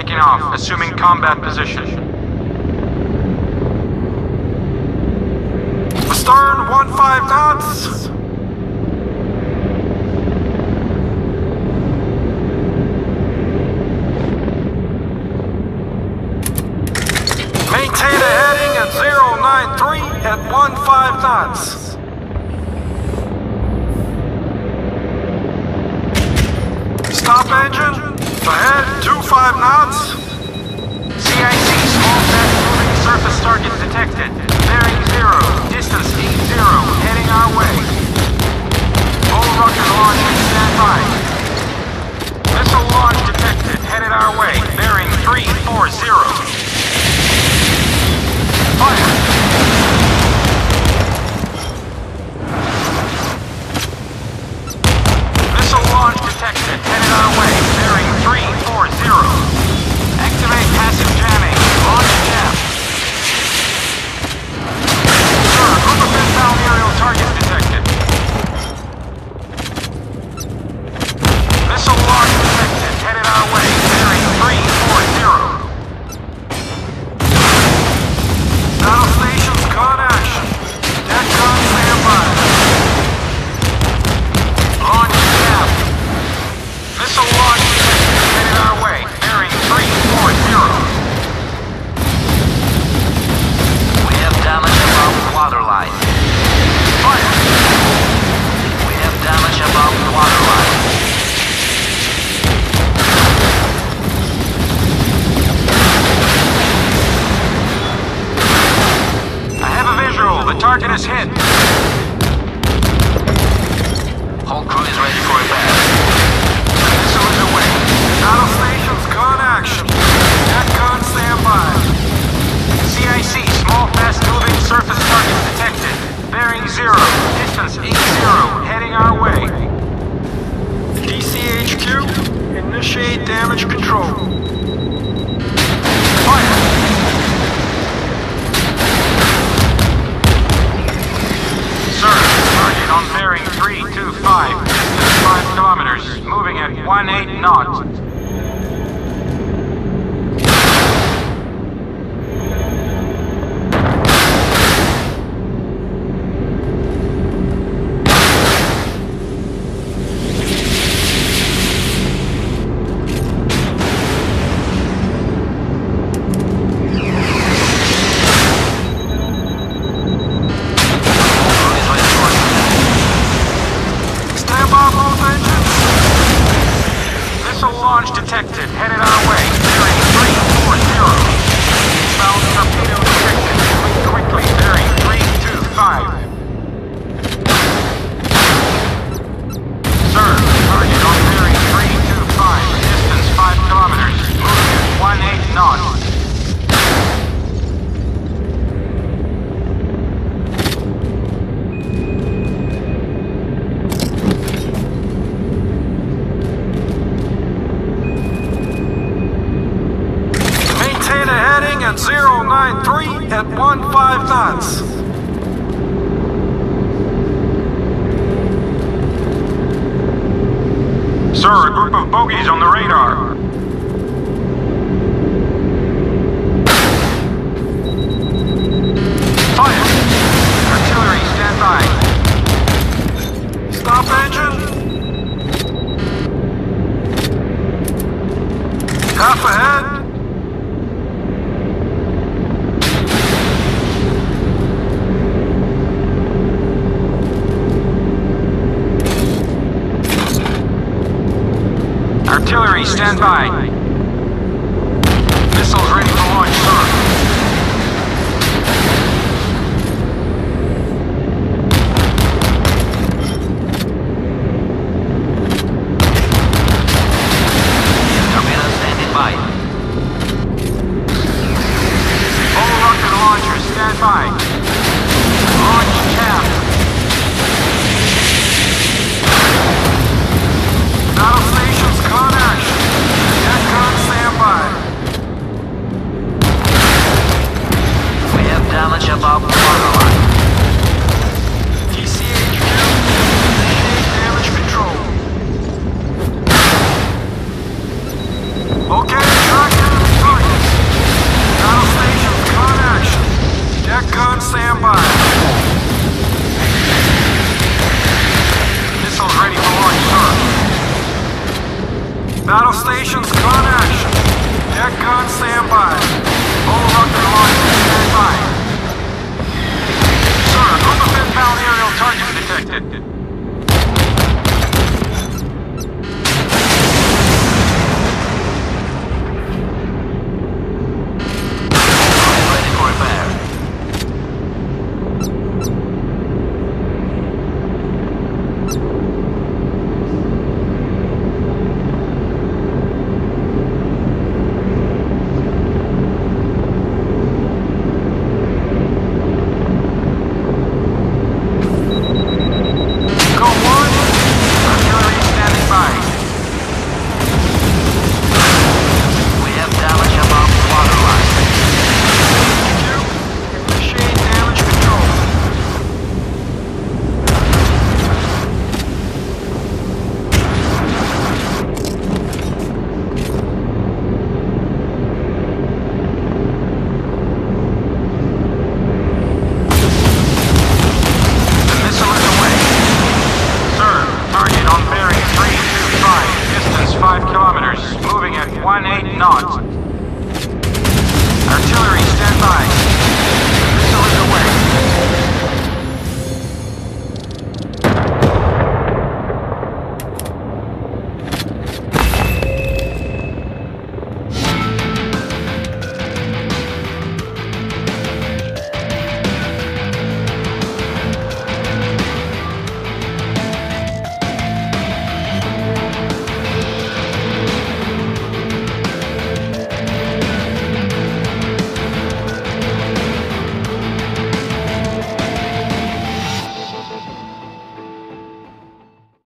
taking off, assuming combat position. Astern, 15 knots. Maintain a heading at 093 at 15 knots. Stop engine. Ahead, 25 knots. CIC, small fast moving surface target detected. Bearing 0, distance 80, heading our way. All rocket launchers stand by. Missile launch detected, headed our way. Bearing 340. Fire! Missile launch detected, headed our way. Bearing 340. Activate passive jamming. Launch jam. Sir, group of inbound aerial target detected. Missile launch detected, headed our way. Bearing 340. Battle stations, con action. DECCON standby. Launch jam. Missile launch detected, headed our way. Bearing 340. We have damage above the waterline. Fire. We have damage above the waterline. I have a visual. The target is hit. Whole crew is ready for repair. Missile is away. Battle stations, con action. DECCON standby. CIC, small fast moving surface target detected. Bearing 0, distance 80, heading our way. DCHQ, initiate damage control. Fire. Sir, target on bearing 325, distance 5 kilometers, moving at 18 knots. Launch detected, headed our way, bearing 340. Eastbound torpedo detected, moving quickly, bearing 325. Sir, target on bearing 325, distance 5 kilometers, moving at 18 knots. At 093 at 15 knots. Sir, a group of bogies on the radar. Fire! Artillery, stand by. Stop engine. Half ahead. Artillery, stand by. Missiles ready for launch, sir. Torpedo standing by. All rocket launchers, stand by. Launch jam. Battle stations, con action. DECCON standby. We have damage above